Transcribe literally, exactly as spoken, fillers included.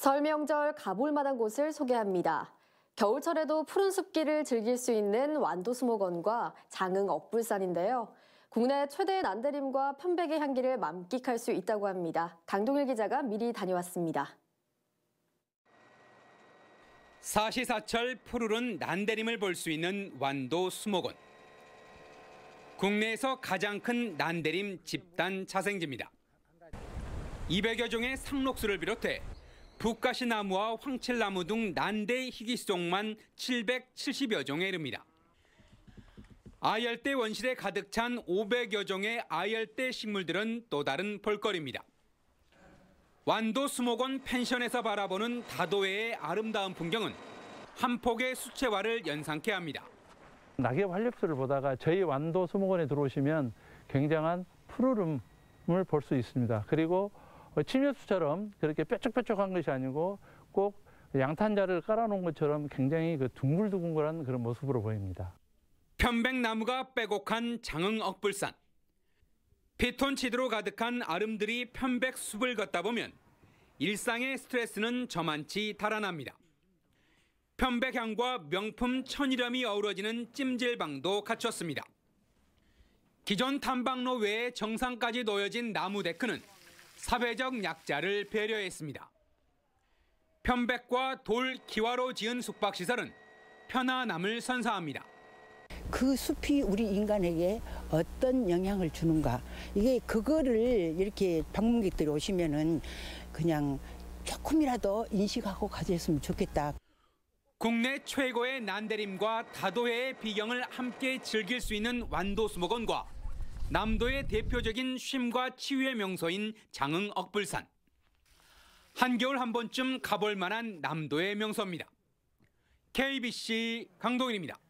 설 명절 가볼 만한 곳을 소개합니다. 겨울철에도 푸른 숲길을 즐길 수 있는 완도수목원과 장흥 억불산인데요. 국내 최대의 난데림과 편백의 향기를 만끽할 수 있다고 합니다. 강동일 기자가 미리 다녀왔습니다. 사시사철 푸르른 난데림을 볼 수 있는 완도수목원. 국내에서 가장 큰 난데림 집단 자생지입니다. 이백여 종의 상록수를 비롯해 북가시나무와 황칠나무 등 난대 희귀수종만 칠백칠십여 종에 이릅니다. 아열대 원실에 가득 찬 오백여 종의 아열대 식물들은 또 다른 볼거리입니다. 완도수목원 펜션에서 바라보는 다도해의 아름다운 풍경은 한 폭의 수채화를 연상케 합니다. 낙엽 활력소를 보다가 저희 완도수목원에 들어오시면 굉장한 푸르름을 볼 수 있습니다. 그리고 침엽수처럼 그렇게 뾰족뾰족한 것이 아니고 꼭 양탄자를 깔아놓은 것처럼 굉장히 그 둥글둥글한 그런 모습으로 보입니다. 편백나무가 빼곡한 장흥 억불산. 피톤치드로 가득한 아름드리 편백숲을 걷다 보면 일상의 스트레스는 저만치 달아납니다. 편백향과 명품 천일염이 어우러지는 찜질방도 갖췄습니다. 기존 탐방로 외에 정상까지 놓여진 나무 데크는 사회적 약자를 배려했습니다. 편백과 돌, 기와로 지은 숙박시설은 편안함을 선사합니다. 그 숲이 우리 인간에게 어떤 영향을 주는가, 이게 그거를 이렇게 방문객들이 오시면은 그냥 조금이라도 인식하고 가셨으면 좋겠다. 국내 최고의 난데림과 다도해의 비경을 함께 즐길 수 있는 완도수목원과 남도의 대표적인 쉼과 치유의 명소인 장흥 억불산. 한겨울 한 번쯤 가볼 만한 남도의 명소입니다. 케이비씨 강동일입니다.